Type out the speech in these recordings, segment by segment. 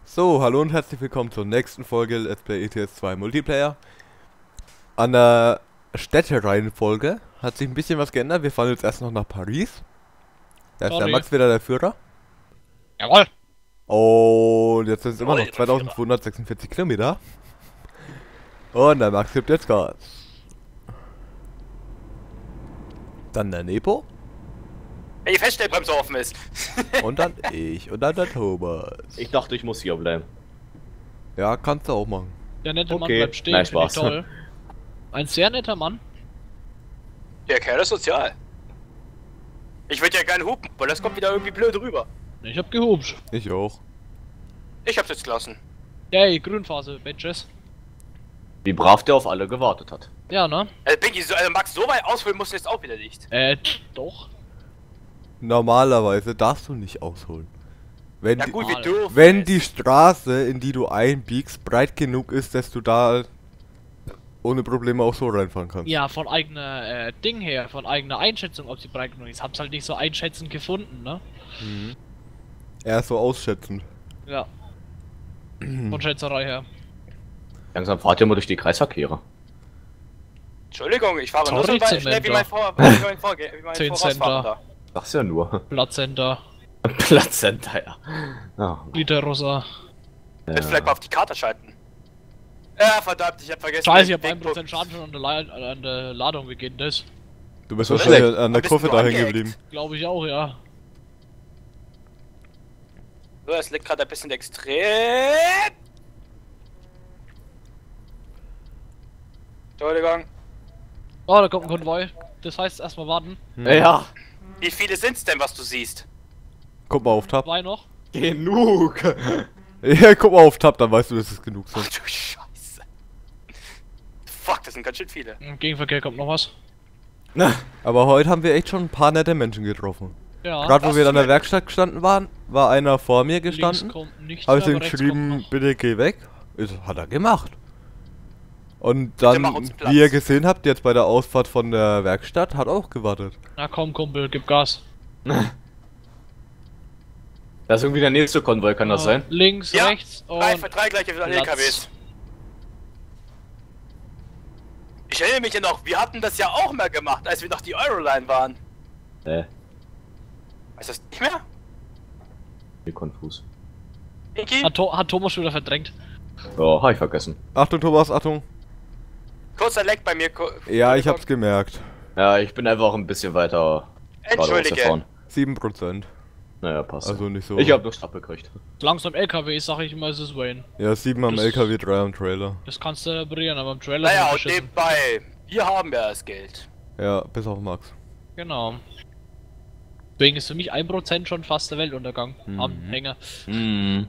So, hallo und herzlich willkommen zur nächsten Folge Let's Play ETS 2 Multiplayer. An der Städtereihenfolge hat sich ein bisschen was geändert. Wir fahren jetzt erst noch nach Paris. Da ist der Max wieder der Führer. Jawohl! Und jetzt sind es immer noch 2246 Kilometer. Und der Max gibt jetzt Gas. Dann der Nepo. Wenn die Feststellbremse offen ist. Und dann ich. Und dann der Thomas. Ich dachte, ich muss hier bleiben. Ja, kannst du auch machen. Der nette Mann Okay. bleibt stehen, Nein, finde ich Spaß. toll. Ein sehr netter Mann. Der Kerl ist sozial. Ich würde ja gerne hupen, weil das kommt wieder irgendwie blöd rüber. Ich hab gehupt. Ich auch. Ich hab's jetzt gelassen. Yay, Grünphase, Bitches. Wie brav der auf alle gewartet hat. Ja, ne? Pinky, Max, so weit ausholen musst du jetzt auch wieder nicht. Doch. Normalerweise darfst du nicht ausholen. Wenn Ja die, gut, wir dürfen. wenn es. die Straße, in die du einbiegst, breit genug ist, dass du da ohne Probleme auch so reinfahren kannst. Ja, von eigener Ding her, von eigener Einschätzung, ob sie breit genug ist. Hab's halt nicht so einschätzend gefunden, ne? Eher so ausschätzend. Ja. Von Schätzerei her. Langsam fahrt ihr mal durch die Kreisverkehre. Entschuldigung, ich fahre nur so Sorry, weit schnell wie Zementer. mein Vorausfahrer da. Sag's ja nur. Platzcenter, Plazenta, ja. Ja. Literrossa. Jetzt vielleicht mal auf die Karte schalten. Ja, verdammt, ich hab vergessen. Scheiße, ich hab den 1% Schaden schon an der Ladung. Wie geht denn das? Du bist So wahrscheinlich schlecht. an der Bist du Kurve nur da hängen angeeckt? geblieben. Glaube ich auch, ja. So, es liegt gerade ein bisschen extrem. Entschuldigung. Oh, da kommt ein Konvoi. Das heißt, erstmal warten. Ja. Wie viele sind's denn, was du siehst? Guck mal auf Tab. Zwei noch. Genug. Ja, guck mal auf Tab, dann weißt du, dass es genug Ach sind. du Scheiße. Fuck, das sind ganz schön viele. Im Gegenverkehr kommt noch was. Aber heute haben wir echt schon ein paar nette Menschen getroffen. Ja. Gerade wo das wir ist an der nett. Werkstatt gestanden waren, war einer vor mir Links gestanden. kommt nichts Habe ich mehr, ihm aber rechts kommt geschrieben, noch. bitte geh weg. Hat er gemacht. Und mach dann, uns Platz. wie ihr gesehen habt, jetzt bei der Ausfahrt von der Werkstatt, hat auch gewartet. Na komm, Kumpel, gib Gas. Das ist irgendwie der nächste Konvoi, kann das sein? Links, Ja, rechts und... drei gleiche Platz. LKWs. Ich erinnere mich ja noch, wir hatten das ja auch mal gemacht, als wir noch die Euroline waren. Weißt du das nicht mehr? Wie konfus. Pinky? Hat Thomas schon wieder verdrängt. Oh, hab ich vergessen. Achtung Thomas, Achtung. Kurzer Leck bei mir. Ja, ich hab's gemerkt. Ja, ich bin einfach ein bisschen weiter geradeaus Entschuldige. gefahren. 7%. Naja, passt. Also nicht so. Ich hab nur Strapp gekriegt. Langsam LKW, sag ich immer, ist es Wayne. Ja, 7 am Das- LKW, 3 am Trailer. Das kannst du reparieren, aber im Trailer Naja, ist und beschissen. nebenbei, wir haben ja das Geld. Ja, bis auf Max. Genau. Deswegen ist für mich 1% schon fast der Weltuntergang. Am Hänger. Hm.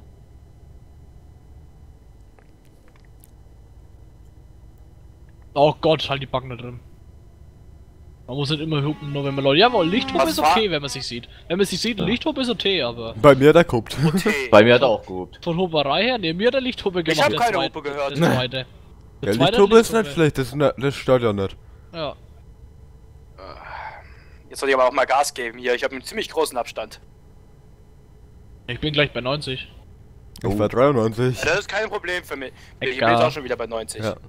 Oh Gott, halt die Backen da drin. Man muss nicht immer hupen, nur wenn man Leute... Jawohl, Lichthupe Was ist war- okay, wenn man sich sieht. Wenn man sich sieht, ein Lichthupe ist okay, aber... Bei mir, der guckt. Okay. Bei mir hat er auch gehupt. Von Huperei her, ne, mir hat der Lichthupe gemacht. hab der keine zweite- Hupe gehört. Der zweite. Ja, zweite Lichthupe ist Lichthupe. nicht schlecht, das stört ja nicht. Ja. Jetzt soll ich aber auch mal Gas geben hier, ich habe einen ziemlich großen Abstand. Ich bin gleich bei 90. Ich war 93. Ja, das ist kein Problem für mich. Ich bin Egal. jetzt auch schon wieder bei 90. Ja.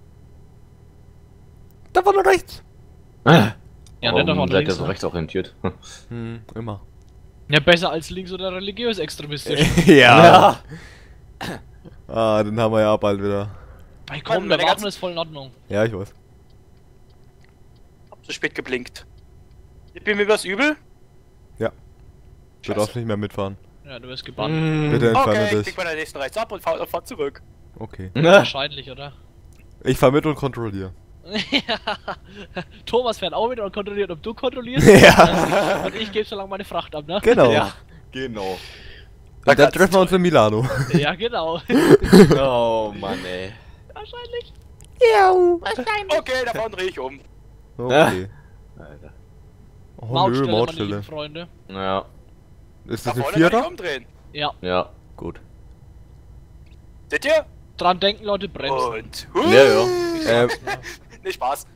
Da war nur rechts. Ja, nicht davon Warum seid ihr links, so ne? rechtsorientiert? Immer. Ja, besser als links oder religiös extremistisch. Ja. Ah, den haben wir ja bald wieder. Ey, komm, Mann, der meine Wagen ganzen- ist voll in Ordnung. Ja, ich weiß. Hab zu spät geblinkt. Ich bin mir was übel? Ja. Du Scheiße. darfst nicht mehr mitfahren. Ja, du wirst gebannt. Bitte entferne Okay, ich dich. klick bei der nächsten rechts ab und fahr zurück. Okay. Wahrscheinlich, oder? Ich fahr mit und kontrolliere. Thomas fährt auch mit und kontrolliert, ob du kontrollierst. Ja. Und ich gebe so lange meine Fracht ab, ne? Genau. Ja, genau. Und dann treffen wir uns in Milano. Ja, genau. Oh Mann, ey. Wahrscheinlich. Okay, davon drehe ich um. Okay. Alter. Oh Mautstelle, nö, meine Mautstelle. lieben Freunde. Ja, Ist Da das ein vorne kann ich Vierer? umdrehen. Ja. ja. Gut. Seht ihr? Dran denken, Leute, bremsen. Und... Ja, ja. Nicht Spaß.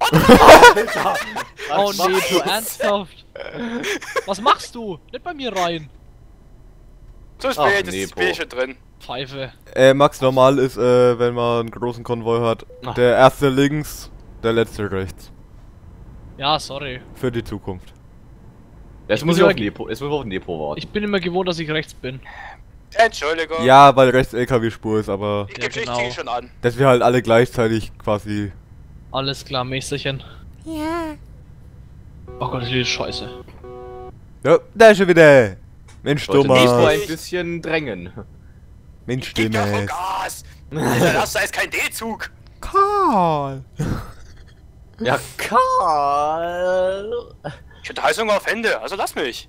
Oh nee, du ernsthaft? Was machst du? Nicht bei mir rein. Zu Ach, spät, das nee, ist Spiel schon drin. Pfeife. Max, normal ist, wenn man einen großen Konvoi hat, Ach. der erste links, der letzte rechts. Ja, sorry. Für die Zukunft. Jetzt Ich muss bin ich auf immer- Nepo, jetzt muss ich auf Nepo warten. Ich bin immer gewohnt, dass ich rechts bin. Entschuldigung. Ja, weil rechts LKW-Spur ist, aber Die Ja, Geschichte genau. ging schon an. dass wir halt alle gleichzeitig quasi... Alles klar, Mästerchen. Ja. Oh Gott, das Lied ist scheiße. Ja, da ist schon wieder! Mensch, Sollte Nepo Thomas! ein bisschen drängen. Mensch, Gib mir Thomas! Gas! Alter, das da ist kein D-Zug! Karl! Ja, Karl! Ich hatte Heißhunger auf Hände, also lass mich.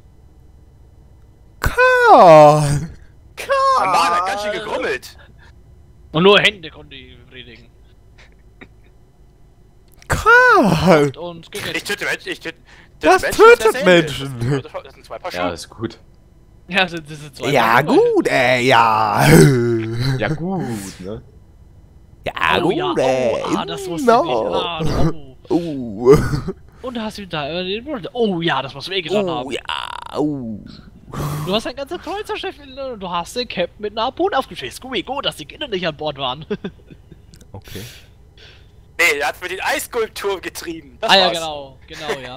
Karl! Mein Magen hat ganz schön gegrummelt. Und nur Hände konnte ich befriedigen. Karl! Und Ich gegessen. töte Menschen, ich töte Das Menschen, tötet das Ende. Menschen. Das sind zwei Paar Ja, Schuhe. ist gut. Ja, das sind zwei. Ja Beine. gut, ja! Ja, gut, ne? Ja Oh ja, oh, das wusste ich nicht. Oh. Und da hast du da oh ja, das muss wehgetan haben. Ja, oh. Du hast ein ganzer Kreuzerschiff und du hast den Captain mit einer Harpune aufgeschickt. Gut, dass die Kinder nicht an Bord waren. Okay. Nee, der hat mit den Eisskulpturen getrieben. Das Ah ja, war's. genau, ja.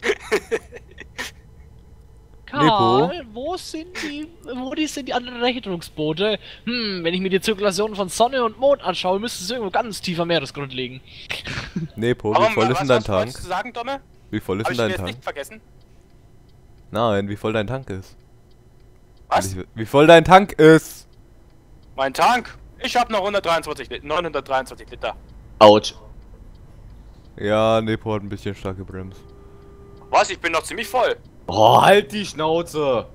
Nepo? Karl, wo sind die anderen Rettungsboote? Wenn ich mir die Zirkulation von Sonne und Mond anschaue, müsste es irgendwo ganz tiefer Meeresgrund liegen. Nepo, wie Warum, voll ist denn dein was Tank? wolltest du sagen, Domme? Wie voll ist Hab denn ich dein mir jetzt Tank? nicht vergessen? Nein, wie voll dein Tank ist. Was? Wie voll dein Tank ist? Mein Tank? Ich hab noch 923 Liter. Autsch. Ja, Nepo hat ein bisschen stark gebremst. Was? Ich bin noch ziemlich voll. Oh, halt die Schnauze!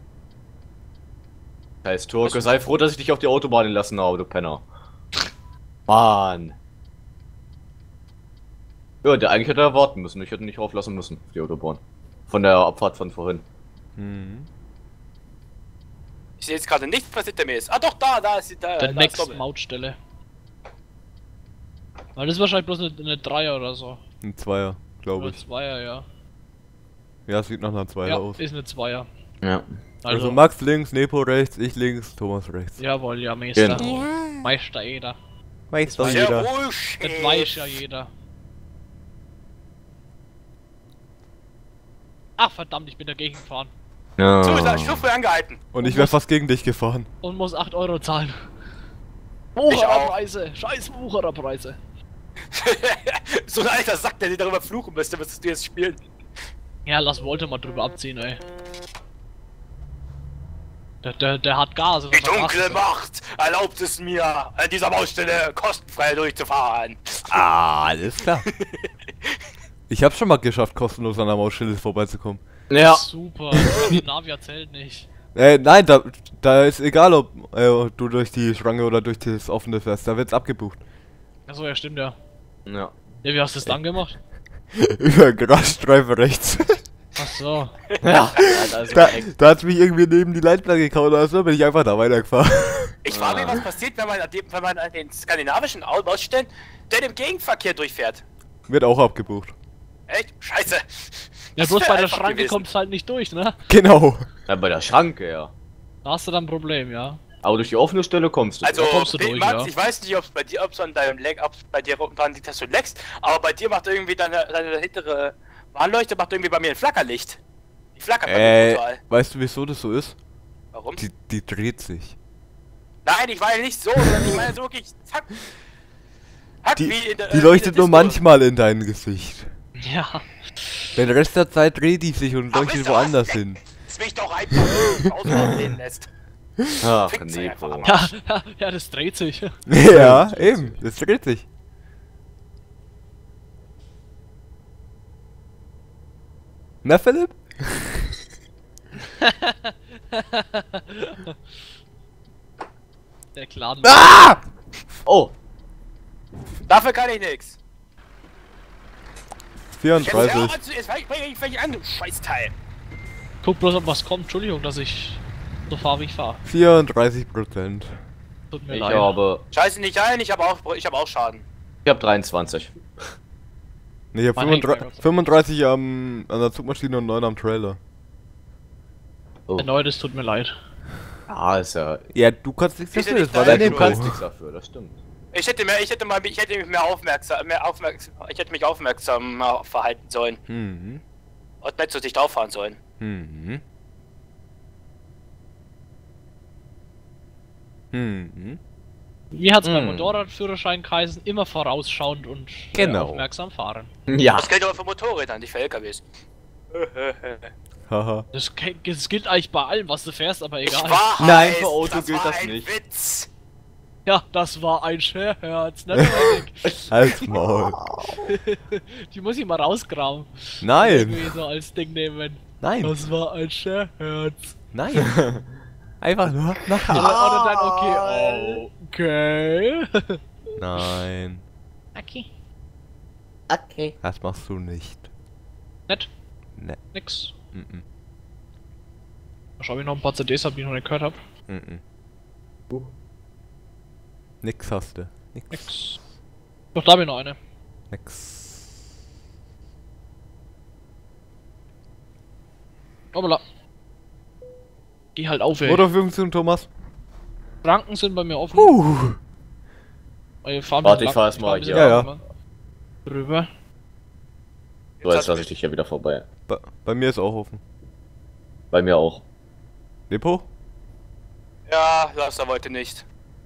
Scheiß Türke, sei froh, dass ich dich auf die Autobahn gelassen habe, du Penner. Mann. Ja, der eigentlich hätte er warten müssen. Ich hätte nicht auflassen müssen, auf die Autobahn. Von der Abfahrt von vorhin. Mhm. Ich sehe jetzt gerade nicht, was hinter mir ist. Ah doch, da ist da. Der da ist nächste Domme. Mautstelle. Weil das ist wahrscheinlich bloß eine Dreier oder so. Ein Zweier, glaube Oder ich. Zweier, ja. Ja, sieht nach einer Zweier Ja, aus. ist eine Zweier. Ja. Also Max links, Nepo rechts, ich links, Thomas rechts. Jawohl, ja, Meister. Genau. Meister jeder. Weiß doch Sehr jeder. ruhig. Das weiß ja jeder. Ach verdammt, ich bin dagegen gefahren. Ja. So, ist Stufe angehalten. Und ich wäre fast gegen dich gefahren. Und muss 8 Euro zahlen. auch. Wuchererpreise! Scheiß Wuchererpreise! So ein alter Sack, der dir darüber fluchen müsste, müsstest du jetzt spielen. Ja, lass Wolter mal drüber abziehen, ey. Der hat Gas. Die dunkle Macht erlaubt es mir, an dieser Baustelle kostenfrei durchzufahren. Ah, alles klar. Ich hab's schon mal geschafft, kostenlos an der Mausstelle vorbeizukommen. Ja. Super, Skandinavier zählt nicht. Nein, da ist egal, ob du durch die Schranke oder durch das offene fährst, da wird's abgebucht. Achso, ja, stimmt ja. Ja. Ja, wie hast du es dann gemacht? Über Grasstreife rechts. Achso. Ja. Also Da hat's mich irgendwie neben die Leitplanke gekaut, also bin ich einfach da weitergefahren. Ich frage mich, was passiert, wenn man an den skandinavischen Baustellen denn im Gegenverkehr durchfährt. Wird auch abgebucht. Echt? Scheiße. Ja, Das bloß wär bei der einfach Schranke gewesen. kommt's halt nicht durch, ne? Genau. Ja, bei der Schranke, ja. Da hast du dann ein Problem, ja. Aber durch die offene Stelle kommst du. Also, Da kommst du durch, Max, ja. ich weiß nicht, ob es bei dir, ob es an deinem Lag, ob es bei dir dran liegt, dass du lagst, aber bei dir macht irgendwie deine hintere Warnleuchte macht irgendwie bei mir ein Flackerlicht. Die flackert bei mir total. Weißt du, wieso das so ist? Warum? Die dreht sich. Nein, ich meine nicht so, sondern ich meine so wirklich zack. Hack Die, wie in der, die in leuchtet der nur Disco. manchmal in dein Gesicht. Ja. Den Rest der Zeit dreht die sich und Ach, leuchtet wisst ihr was? woanders hin. Das mich doch einfach aussehen lässt. Ach, Fickt sie einfach am Nepo. Arsch. Ja, das dreht sich. Ja, eben, das dreht sich. Na, Philipp? Der Clan. Ah! Oh. Dafür kann ich nix. 34. Jetzt bringe ich welche an, du Scheißteil. Guck bloß, ob was kommt. Entschuldigung, dass ich so fahre, wie ich fahre. 34%. Tut mir Ich leid. habe. Scheiße nicht ein, ich hab auch Schaden. Ich habe 23. Ne, ich hab Man hängt 35, 35 an der Zugmaschine und 9 am Trailer. Oh. Erneut, es tut mir leid. Ja, ist ja. Ja, du kannst nichts Ist ja dafür, nicht das war dein dein Du Niveau. kannst Niveau. nichts dafür, das stimmt. Ich hätte mich aufmerksam verhalten sollen. Mhm. Und nicht so dicht auffahren sollen. Mhm. Mhm. Wie hat's beim Hm. Motorradführerschein geheißen? Immer vorausschauend und Genau. aufmerksam fahren. Ja. Das gilt aber für Motorräder, nicht für LKWs. Haha. Das gilt eigentlich bei allem, was du fährst, aber egal. Nein, für Auto gilt war das ein nicht. Witz. Ja, das war ein Scherz, ne? Dominik? Halt's Maul. Die muss ich mal rausgraben. Nein. Irgendwie so als Ding nehmen. Nein. Das war ein Scherz. Nein. Einfach nur nach Oder dann okay. Nein. Okay. Okay. Das machst du nicht. Nett. Ne. Nix. Mhm. Schau, ob ich noch ein paar CDs hab, die ich noch nicht gehört hab. Mhm. Nix hast du. Nix. Nix. Doch, da hab ich noch eine. Nix. Hoppala. Geh halt auf, ey. Motorfunktion, Thomas. Schranken sind bei mir offen. Wir fahren Warte, mit ich fahr lang- erst mal fahren ein bisschen hier. Ja, langsamer. Rüber. So, jetzt lasse ich dich ja wieder vorbei. Bei mir ist auch offen. Bei mir auch. Depot? Ja, lass er heute nicht.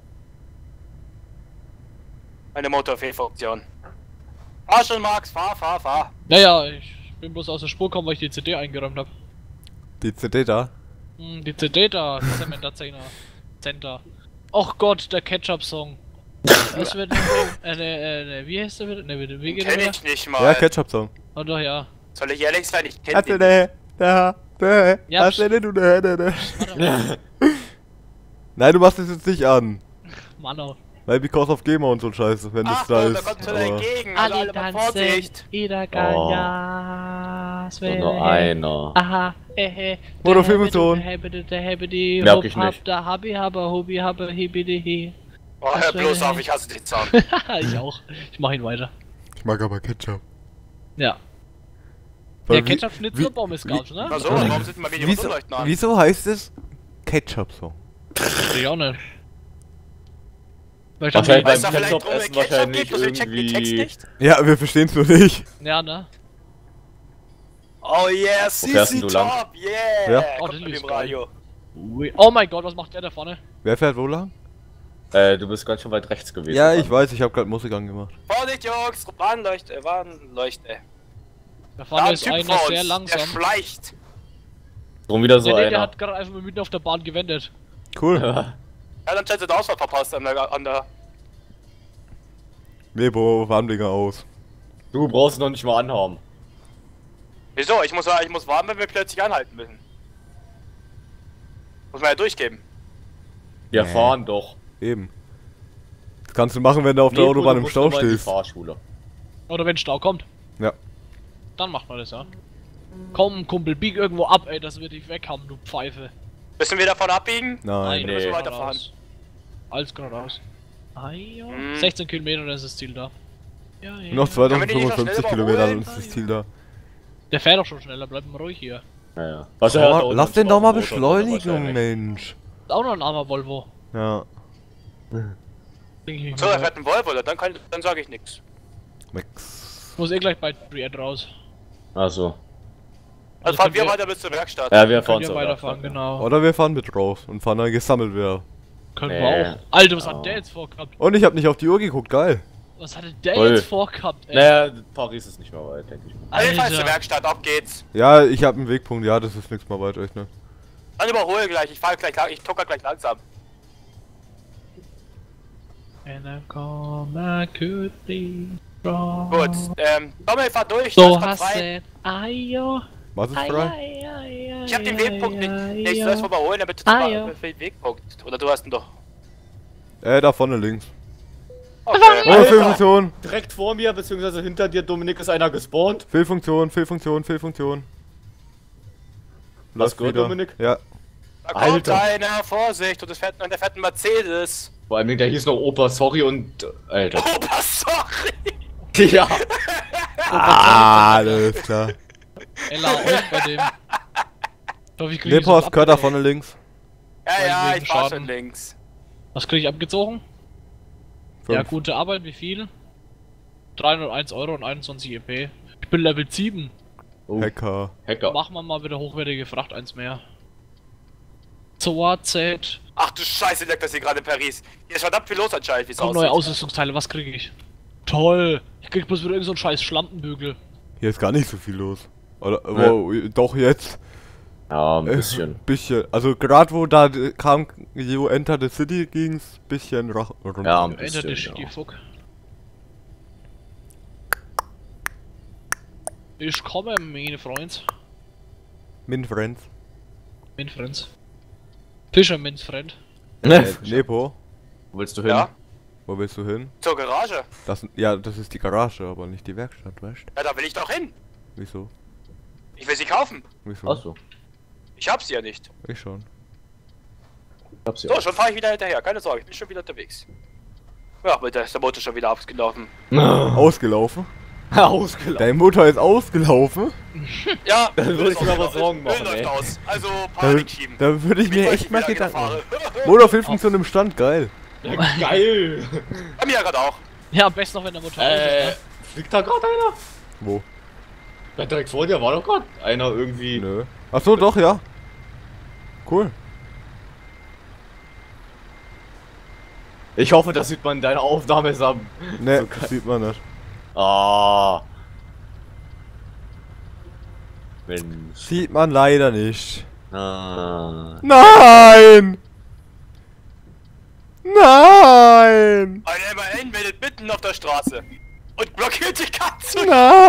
Eine Motorfehlfunktion. Fahr schon, Max, fahr. Naja, ich bin bloß aus der Spur gekommen, weil ich die CD eingeräumt hab. Die CD da? Die CD da, Zementer Center. Och Gott, der Ketchup-Song. Das wird wie heißt der wieder? Ne, wie geht der Kenn wieder? ich nicht mal. Ja, Ketchup-Song. Oh doch, ja. Soll ich ehrlich sein? Ich kenn Hast du den. ne? Da. Da. Ja, Hast du ne? Du ne? Nein, du machst es jetzt nicht an. Mann auch. Weil Because of Gamer und so ein Scheiße, wenn das Ach, da da ist. kommt schon aber- entgegen. Also alle mal Vorsicht. jeder kann Gas Nur einer. Aha, Motorfilmton. Merk ich nicht. Da Habi, Haber, Hobi, Haber, Hibidi, Oh, hör bloß auf, ich hasse den Sound. Ich auch. Ich mach ihn weiter. Ich mag aber Ketchup. Ja. Weil Der Ketchup schnitzt wie- nur Pommes gab's, ne? Na so, warum sind mal wieder Wieso, Umleuchten an? wieso heißt es Ketchup-Song? Ich auch nicht. Weil ich Wahrscheinlich dann Weißt du beim vielleicht, Ketchup warum es essen Ketchup wahrscheinlich gibt, also ich check den Text irgendwie. nicht? Ja, wir verstehen's nur nicht. ja, ne? Oh yeah, Wo fährst CC denn du lang? Top, yeah! Ja. Oh, Kommt das mit ist dem geil. Radio. Oh mein Gott, was macht der da vorne? Wer fährt wo lang? Du bist ganz schön weit rechts gewesen. Ja, ich weiß, ich habe gerade Musik angemacht. Vorsicht, Jungs, Warnleuchte. Da Da vorne ein ist Typ einer vor sehr uns, langsam. der schleicht. Drum wieder so Ja, nee, der einer. hat gerade einfach mal mitten auf der Bahn gewendet. Cool. Ja, dann scheint sie den Ausfall verpasst an der... Nebo, Warndinger aus. Du brauchst noch nicht mal anhaben. Wieso? Ich muss warten, wenn wir plötzlich anhalten müssen. Muss man ja durchgeben. Wir Nee. fahren doch. Eben. Das kannst du machen, wenn du auf der Nee, Autobahn du im musst Stau noch mal in die stehst. Fahrschule. Oder wenn Stau kommt. Ja. Dann macht man das, ja. Komm, Kumpel, bieg irgendwo ab, ey, das wird dich weg haben, du Pfeife. Müssen wir davon abbiegen? Nein. wir müssen Nee. weiterfahren. Alles geradeaus. Ah, ja. Hm. 16 Kilometer, dann ist das Ziel da. Ja, ja. Noch Können wir die nicht noch 2055 schnell Kilometer, dann überholen? ist das Ziel da. Der fährt doch schon schneller, bleib mal ruhig hier. Naja. Was hört da Oh, unten lass den zwar doch mal am Motor drin, beschleunigen, wahrscheinlich. Mensch. Ist auch noch ein armer Volvo. Ja. Denk ich So, mir er mal. fährt ein Volvo, dann sage ich nichts. Max. Muss eh gleich bei Brienne raus. Achso. Also fahren können wir wir- weiter bis zur Werkstatt. Ja, wir Können fahren wir zur weiterfahren, Werkstatt, genau. Oder wir fahren mit raus und fahren dann gesammelt wieder. Können Nee. wir auch. Alter, was Oh. hat der jetzt vorgehabt? Und ich habe nicht auf die Uhr geguckt, geil. Was hatte der Ui. jetzt vorgehabt, ey? Naja, Paris ist nicht mehr weit, denke ich. Also wir fahren zur Alter. Werkstatt, ab geht's. Ja, ich habe einen Wegpunkt, ja, das ist nichts mal weit, echt, ne? Dann überhole gleich, ich fahre gleich lang, ich tucker gleich langsam. And I come, I could be strong. Gut, Dommel, fahr durch, So das kommt hast frei. du. Ajo. Was ist frei? Ich hab den Wegpunkt nicht. Ich soll es überholen, damit du Ah, ja. für den Wegpunkt. Oder du hast ihn doch. Da vorne links. Okay. Oh, Fehlfunktion. Direkt vor mir, beziehungsweise hinter dir, Dominik, ist einer gespawnt. Fehlfunktion, Fehlfunktion, Fehlfunktion. Hast du gehört, Dominik? Ja. Da kommt Alter. einer, Vorsicht, und der fährt ein Mercedes. Vor allem, der hieß noch Opa, sorry und... Alter. Opa, sorry! Ja. Alles klar. Ella, euch bei dem. Ich hoffe, ich krieg Nepos, so gehört da ab- vorne links. Ja, wegen ich fahr Schaden. schon links. Was krieg ich abgezogen? Ja, Fünf. gute Arbeit, wie viel? 301 Euro und 21 EP. Ich bin Level 7. Oh, Hacker. Hacker. Machen wir mal wieder hochwertige Fracht, eins mehr. Zur Z. Ach du Scheiße, leckt das hier gerade in Paris. Hier ist verdammt viel los anscheinend, wie es Kommen neue Ausrüstungsteile, was kriege ich? Toll! Ich krieg bloß wieder irgend so einen scheiß Schlampenbügel. Hier ist gar nicht so viel los. Oder, wow, doch jetzt. Ja, ein bisschen. Bisschen. Also gerade wo da kam You Enter the City ging's bisschen runter. Ja, ein Enter bisschen. the shitty Ja. fuck. Ich komme, meine Freund. Min Friends. Mein Friends. Fisherman's Friend. Nepo, Wo willst du hin? Ja, wo willst du hin? zur Garage. Ja, das ist die Garage, aber nicht die Werkstatt, weißt du? Ja, da will ich doch hin. Wieso? Ich will sie kaufen. Wieso? Achso. Ich hab sie ja nicht. Ich schon. Ich hab's So, ja. schon fahre ich wieder hinterher. Keine Sorge, ich bin schon wieder unterwegs. Ja, aber da ist der Motor schon wieder abgelaufen. Ausgelaufen? Ausgelaufen. Dein Motor ist ausgelaufen? Ja, Dann würde ich Öl mir aber läuft Sorgen aus. machen, Öl ey. läuft aus. Also Da, Panik schieben. da würde ich mir weiß echt nicht, mal wie lange ich Gedanken noch machen. fahre. Motorfunktion im Stand, geil. Geil. Bei mir ja gerade auch. Ja, am besten noch, wenn der Motor aus ist, ne? Fliegt da gerade einer? Wo? Ja, direkt vor dir war doch gerade einer irgendwie. Nö. Ach so, doch, ja. Cool. Ich hoffe, das sieht man in deiner Aufnahme, Sam. Ne, So geil. sieht man nicht. Ah. Mensch. Sieht man leider nicht. Ah. Nein! Nein! Ein MAN meldet mitten auf der Straße. Und blockiert die Katze.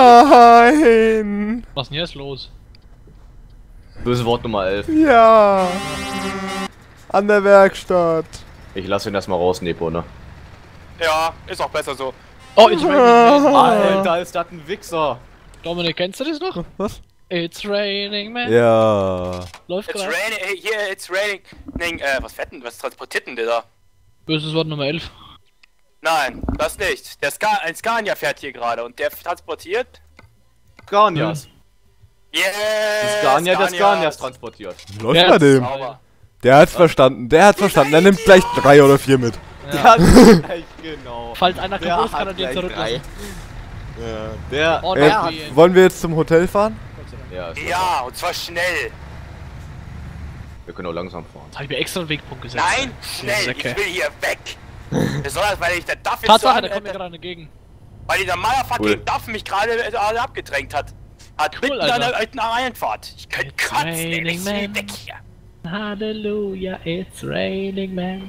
Nein! Was ist denn jetzt los? Böse Wort Nummer 11. Ja! An der Werkstatt. Ich lasse ihn erstmal raus, Nepo, ne? Ja, ist auch besser so. Oh, it's raining man. Alter, ist das ein Wichser. Dominik, kennst du das noch? Was? It's raining man. Ja. Läuft It's gerade. raining, hey, here it's raining. Was fährt denn, was transportiert denn der da? Böses Wort Nummer 11. Nein, das nicht. Ein Scania fährt hier gerade und der transportiert. Scanias. Yes! Das Scania, der Scanias transportiert. Läuft Ja, bei dem. Sauber. Der hat's verstanden. Der hat's verstanden. Er nimmt gleich 3 oder 4 mit. Der hat gleich, genau. Falls einer Der kaputt ist, kann hat er den gleich zurücklassen. Ja, der. Oh, Äh, nein. wollen wir jetzt zum Hotel fahren? Ja, ist Ja, und zwar schnell. Wir können auch langsam fahren. Jetzt hab ich mir extra einen Wegpunkt gesetzt. Nein, schnell. Ich Säcke. will hier weg. Besonders, weil ich der Duff jetzt Tatsache, so der kommt mir gerade entgegen. weil dieser motherfucking Cool. Duff mich gerade alle abgedrängt hat. Hat Cool, mitten Alter. an der alten Einfahrt. Ich könnte It's kotzen, ey. raining, Ich will man. weg hier. Halleluja, it's raining man.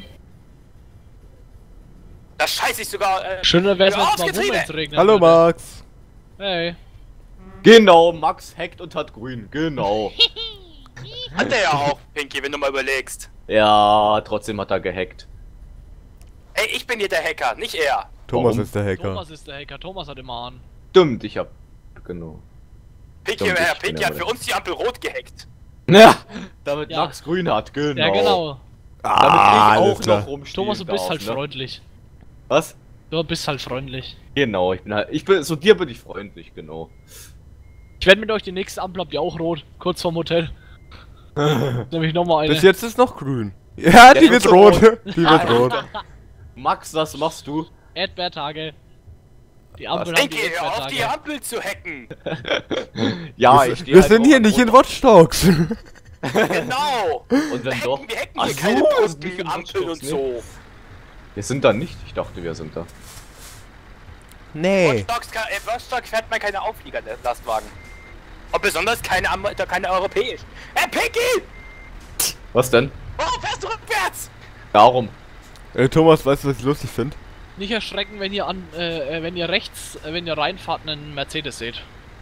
Da scheiße ich sogar. Schöner wär's, Ja, wenn es mal ausgetrieben. Moment regnet. Hallo würde. Max. Hey. Genau, Max hackt und hat grün. Genau. Hat er ja auch, Pinky, wenn du mal überlegst. Ja, trotzdem hat er gehackt. Ey, ich bin hier der Hacker, nicht er. Thomas Warum? ist der Hacker. Thomas ist der Hacker, Thomas hat immer an. Stimmt, ich hab. Genau. Pinky, Stimmt, ich bin Pinky ja hat für mal- uns die Ampel rot gehackt. Ja, damit Ja. Max grün hat, genau. Ja, genau. Damit alles ich auch klar. noch rumstehen Thomas, du bist darf, halt ne? freundlich. Was? Du bist halt freundlich. Genau, zu dir bin ich freundlich, genau. Ich werde mit euch die nächste Ampel, habt ihr auch rot, kurz vorm Hotel. Nämlich nochmal eine. Bis jetzt ist noch grün. Ja, die Der wird wird so rot. Die wird rot. Max, was machst du? Erdbeertage. Die Ampel haben die Pinky, hör auf die Erdbeertage. Ampel zu hacken. Ja, wir steh wir halt sind auch hier an nicht in Rot. Watch Dogs. Genau. Und wenn doch. Wir hacken Ach hier so, keine nicht Posten, in Ampeln Watch und Dogs, so. Wir sind da nicht. Ich dachte, wir sind da. Nee. Watch Dogs fährt man keine Auflieger-Lastwagen. Und besonders keine europäisch. Hey, Pinky! Was denn? Warum fährst du rückwärts? Darum. Thomas, weißt du, was ich lustig finde? Nicht erschrecken, wenn ihr wenn ihr rechts, wenn ihr reinfahrt, einen Mercedes seht.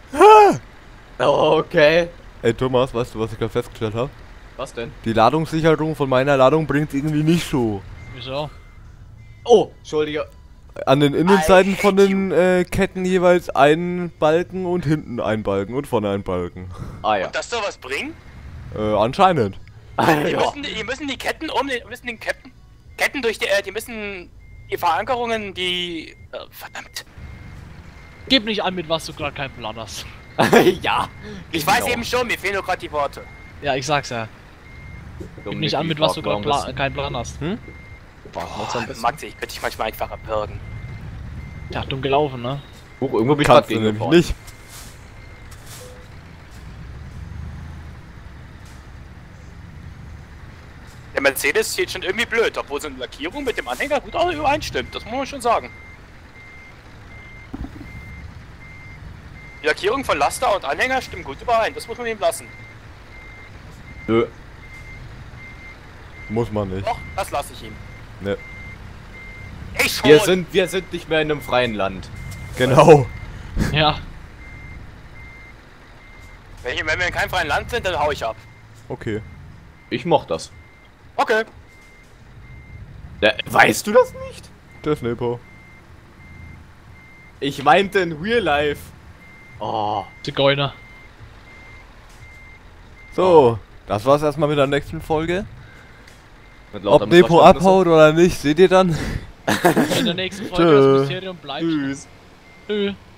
Okay. Ey Thomas, weißt du, was ich gerade festgestellt habe? Was denn? Die Ladungssicherung von meiner Ladung bringt irgendwie nicht so. Wieso? Oh, Entschuldige. An den Innenseiten von den Ketten jeweils einen Balken und hinten ein Balken und vorne ein Balken. Ah ja. Das soll was bringen? Anscheinend. Die müssen die Ketten Ketten durch die müssen die Verankerungen, verdammt. Gib nicht an, mit was du gerade keinen Plan hast. ja. Ich weiß eben schon, mir fehlen nur gerade die Worte. Ja, ich sag's ja. Gib nicht an, mit was du gerade keinen Plan hast. Hm? Maxi, ich könnte dich manchmal einfach erwürgen. Ja, dumm gelaufen, ne? Irgendwo bin ich Kannst gerade du gegen nämlich gefahren. nicht. Der Mercedes steht schon irgendwie blöd, obwohl seine Lackierung mit dem Anhänger gut auch übereinstimmt, das muss man schon sagen. Die Lackierung von Laster und Anhänger stimmt gut überein, das muss man ihm lassen. Nö. Muss man nicht. Doch, das lasse ich ihm. Ne. Ich schon! Wir sind nicht mehr in einem freien Land. Genau. Ja. Wenn wir in keinem freien Land sind, dann hau ich ab. Okay. Ich moch das. Okay. Weißt du das nicht? Das Nepo. Ich meinte in Real Life. Oh. Zigeuner. So, das war's erstmal mit der nächsten Folge. Mit lauter Ob Nepo Missverständnissen. abhaut oder nicht, seht ihr dann. In der nächsten Folge das Mysterium bleibt. Tschüss. Tschüss.